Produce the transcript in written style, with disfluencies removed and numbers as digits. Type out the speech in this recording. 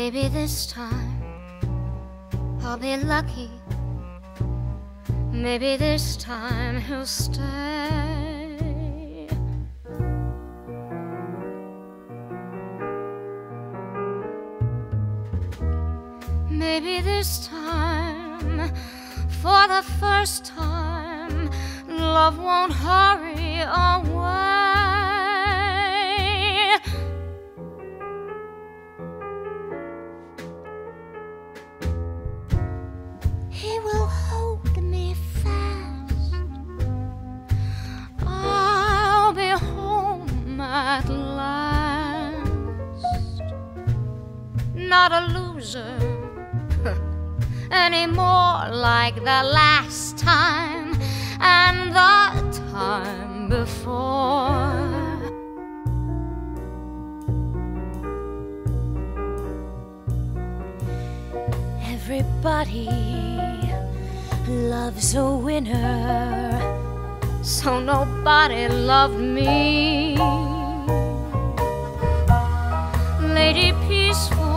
Maybe this time I'll be lucky. Maybe this time he'll stay. Maybe this time, for the first time, love won't hurry away. He will hold me fast. I'll be home at last. Not a loser anymore, like the last time and the time before. Everybody loves a winner, so nobody loved me. Lady Peaceful